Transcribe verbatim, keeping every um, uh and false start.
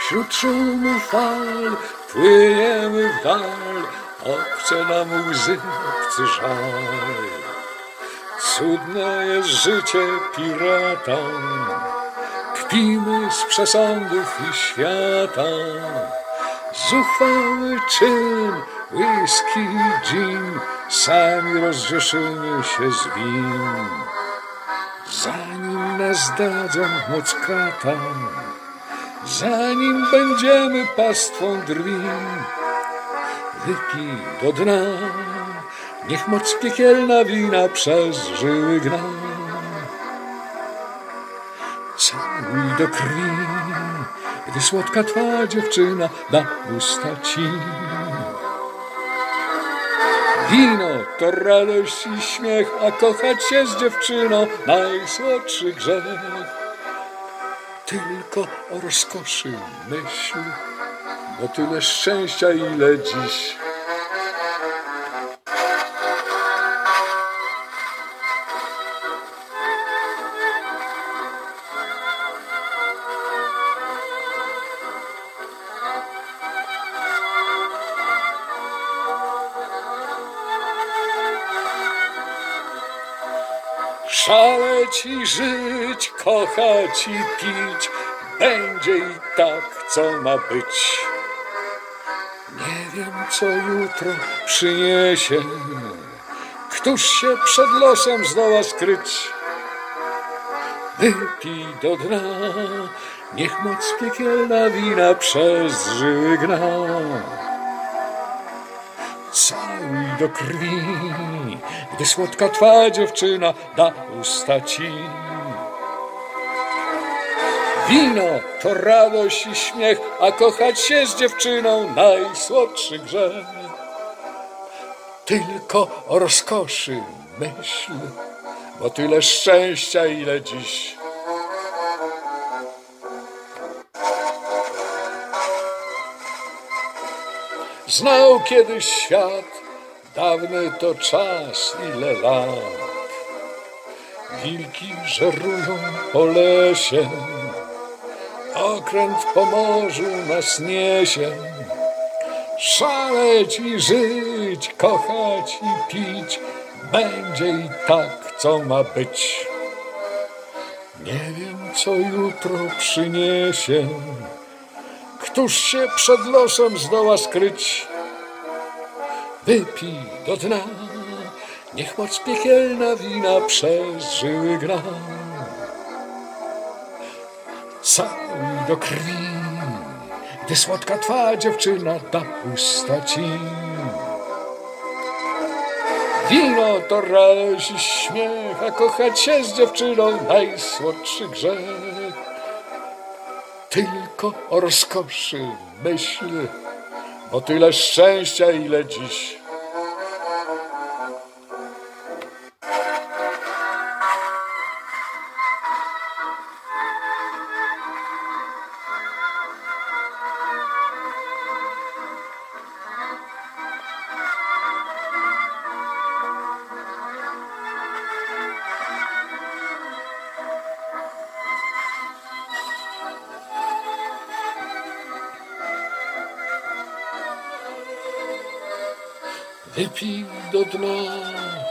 Wśród szumu fal płyniemy w dal, obce nam łzy, obcy żal. Cudne jest życie pirata, kpimy z przesądów i świata. Zuchwały czyn, whisky, gin, sami rozrzeszymy się z win. Zanim nas dadzą moc kata, zanim będziemy pastwą drwin, wypij do dna, niech moc piekielna wina przez żyły gna. Całuj do krwi, gdy słodka twa dziewczyna da usta ci. Wino to radość i śmiech, a kochać się z dziewczyną najsłodszy grzech. Tylko o rozkoszy myśl, bo tyle szczęścia, ile dziś. Szaleć i żyć, kochać i pić, będzie i tak, co ma być. Nie wiem, co jutro przyniesie, któż się przed losem zdoła skryć. Wypij do dna, niech moc piekielna wina przez żyły gna. Całuj do krwi, gdy słodka twa dziewczyna da usta ci. Wino to radość i śmiech, a kochać się z dziewczyną najsłodszy grzech. Tylko o rozkoszy myśl, bo tyle szczęścia, ile dziś. Znał kiedyś świat, dawny to czas, ile lat. Wilki żerują po lesie, okręt po morzu nas niesie. Szaleć i żyć, kochać i pić, będzie i tak, co ma być. Nie wiem, co jutro przyniesie, któż się przed losem zdoła skryć. Wypij do dna, niech moc piekielna wina przez żyły gra. Całuj do krwi, gdy słodka twa dziewczyna da usta ci. Wino to radość i śmiech, a kochać się z dziewczyną najsłodszy grzech. Tylko o rozkoszy myśl, bo tyle szczęścia, ile dziś. Wypij do dna,